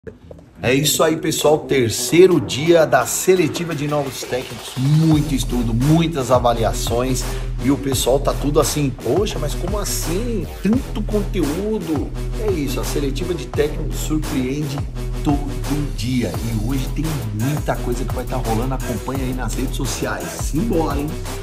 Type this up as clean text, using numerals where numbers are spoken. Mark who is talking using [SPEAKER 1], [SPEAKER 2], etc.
[SPEAKER 1] É isso aí, pessoal. Terceiro dia da seletiva de novos técnicos. Muito estudo, muitas avaliações. E o pessoal tá tudo assim, poxa, mas como assim? Tanto conteúdo. É isso, a seletiva de técnicos surpreende todo dia. E hoje tem muita coisa que vai estar rolando. Acompanha aí nas redes sociais. Simbora, hein?